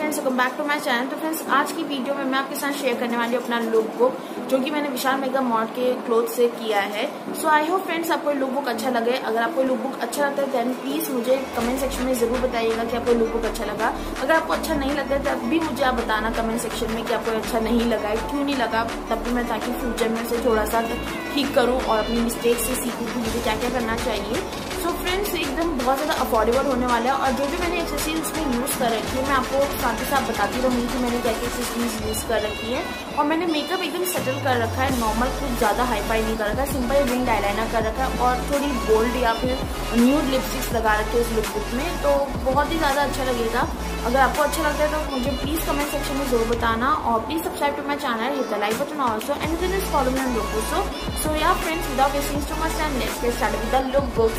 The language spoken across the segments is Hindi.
Friends, welcome back to my channel. तो फ्रेंड्स, आज की वीडियो में मैं आपके साथ शेयर करने वाली हूँ अपना लुक बुक, जो कि मैंने विशाल मेगा मार्ट के क्लोथ से किया है। सो आई होप फ्रेंड्स आपको लुक बुक अच्छा लगे। अगर आपको लुक बुक अच्छा लगता है देन प्लीज मुझे कमेंट सेक्शन में जरूर बताइएगा कि आपको लुक बुक अच्छा लगा। अगर आपको अच्छा नहीं लगा है तब भी मुझे आप बताना कमेंट सेक्शन में कि आपको अच्छा नहीं लगा है, क्यों नहीं लगा, तब भी मैं ताकि फ्यूचर में से थोड़ा सा ठीक करूँ और अपनी मिस्टेक से सीखूँ कि मुझे क्या क्या करना चाहिए। सो फ्रेंड्स, एकदम बहुत ज़्यादा अफोर्डेबल होने वाला है और जो भी मैंने एक्सेसरीज उसमें यूज़ कर रखी है मैं आपको साथ ही साथ बताती रहूँगी कि मैंने क्या क्या एक्सेसरीज यूज़ कर रखी है। और मैंने मेकअप एकदम सेटल कर रखा है, नॉर्मल, कुछ ज़्यादा हाई फाई नहीं कर रखा है, सिंपल विंग आईलाइनर कर रखा है और थोड़ी बोल्ड या फिर न्यूड लिपस्टिक्स लगा रखे हैं इस लुक बुक में। तो बहुत ही ज़्यादा अच्छा लगेगा। अगर आपको अच्छा लगता है तो मुझे प्लीज़ कमेंट सेक्शन में जरूर बताना और please subscribe to my channel, hit the like button also and then is follow me on LOOKBOOK। So yeah friends, without wasting too much time, let's get started with the lookbook.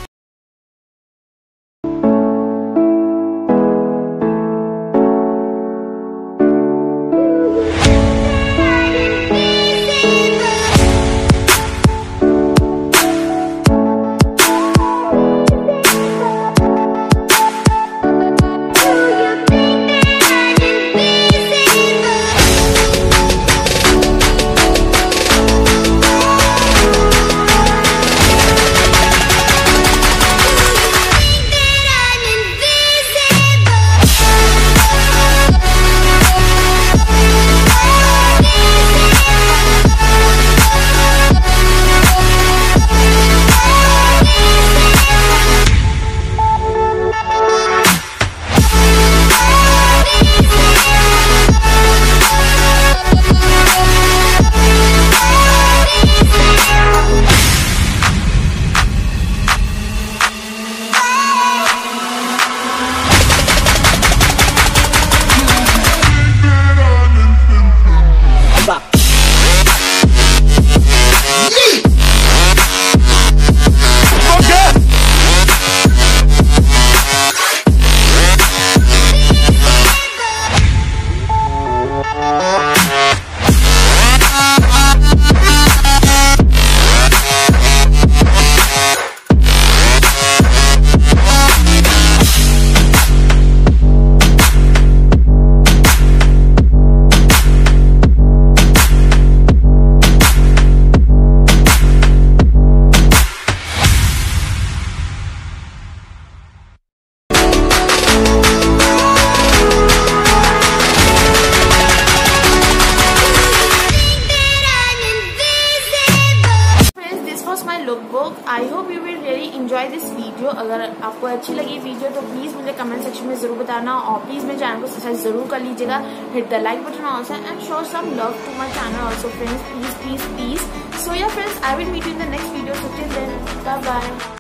Lookbook, I hope you will really enjoy this video. अगर आपको अच्छी लगी वीडियो तो प्लीज मुझे कमेंट सेक्शन में जरूर बताना और प्लीज मेरे चैनल को सब्सक्राइब जरूर कर लीजिएगा, hit the like button also and show some love to my channel also friends, please please please. So yeah friends, I will meet you in the next video, so till then bye bye.